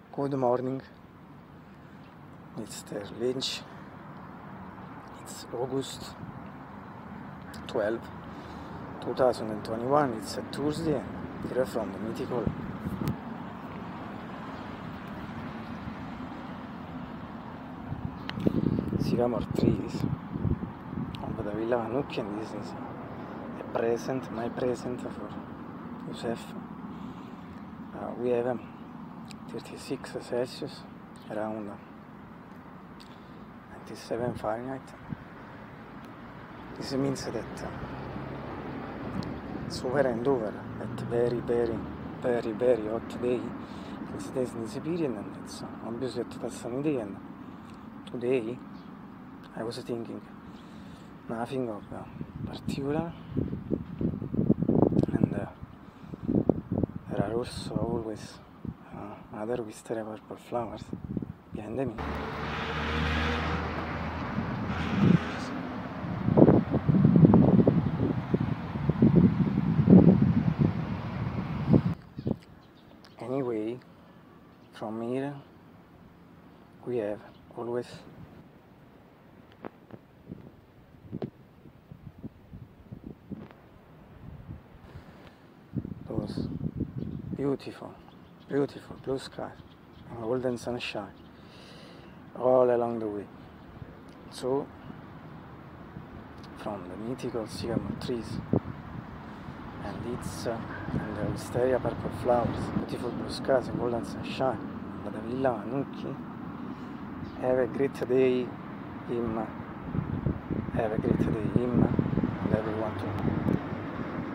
Good morning, Mr. Lynch. It's August 12, 2021. It's a Tuesday, here from the mythical sycamore trees on the Villa Vanucchi, and this is a present, my present for Joseph. We have 36 Celsius, around 97 Fahrenheit. This means that it's over and over, that very hot day in this period, and it's obviously at that sunny day. And today I was thinking nothing of particular, and there are also always other wisteria purple flowers behind me. Anyway, from here we have always those beautiful blue skies and golden sunshine all along the way. So, from the mythical sycamore trees and the wisteria purple flowers, beautiful blue skies and golden sunshine, but the Villa Vanucchi, have a great day, him, and everyone too.